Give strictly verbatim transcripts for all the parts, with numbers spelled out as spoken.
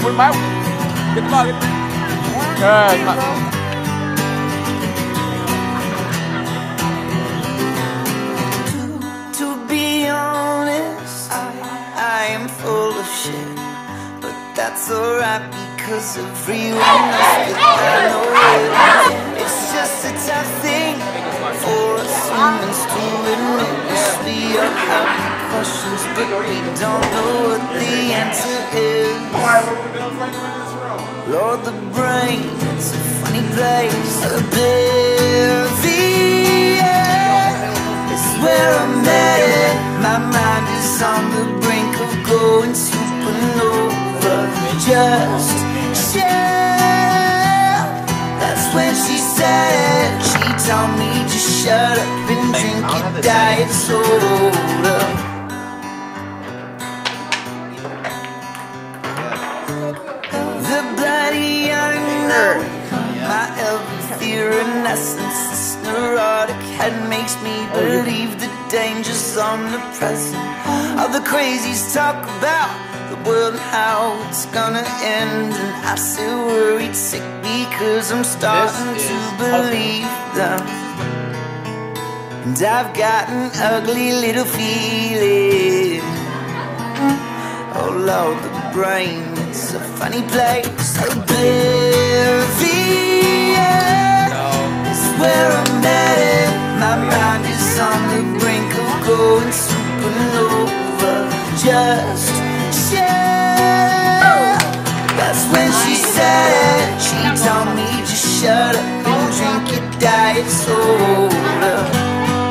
put him out. Get the ball. Get the ball. Good. That's alright because everyone knows that I know it. It's just a tough thing for us humans to admit. Yes, we all have questions, but we don't know what the answer is. Lord, the brain, it's a funny place. Oblivion is where I'm at. My mind is on the brink of going supernova. Just share. That's when she said. She told me just shut up and drink your diet soda. The bloody unknown, my empathy renaissance, this neurotic head makes me believe the danger's omnipresent. All the crazies talk about the world and how it's gonna end, and I sit worried sick because I'm starting to believe them. And I've got an ugly little feeling. Oh Lord, the brain, it's a funny place. Oblivion is where I'm at. My mind is on the brink of going supernova. Just that's when she said. She told me just shut up and drink your diet soda.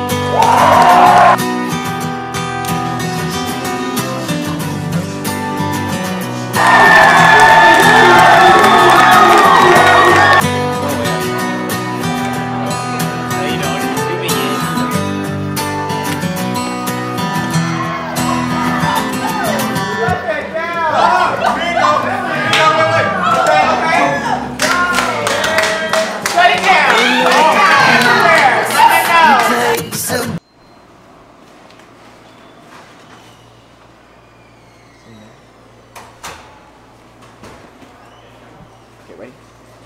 Okay, ready?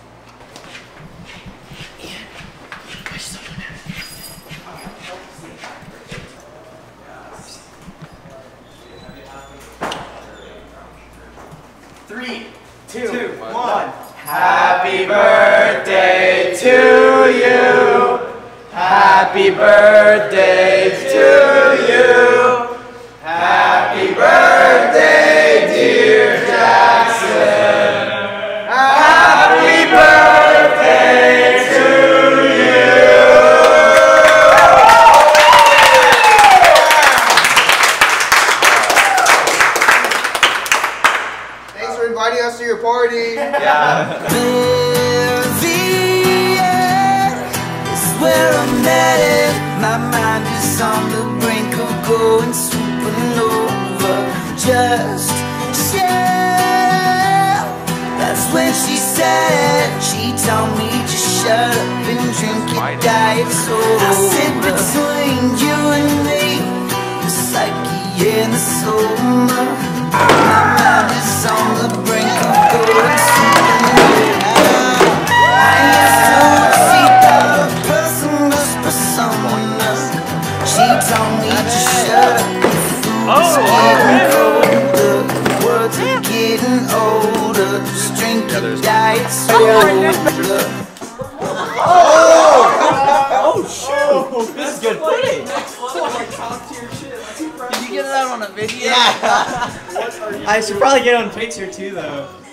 Three, two, two one. Happy birthday to you. Happy birthday to you. Happy birthday, dear Jackson. Happy birthday to you. Thanks for inviting us to your party. Yeah. Where I'm at, my mind is on the brink of going supernova. Just share. That's when she said. She told me just shut up and drink your diet soda. I sit between you and me, the psyche and the soma. My mind is on the brink of going supernova. I used to see the she told me to shut up. It's getting colder. The words are getting older. Just drink your diet soda. Oh! Oh shoot! This is good footage. Did you get that on a video? Yeah. I should probably get on picture too though.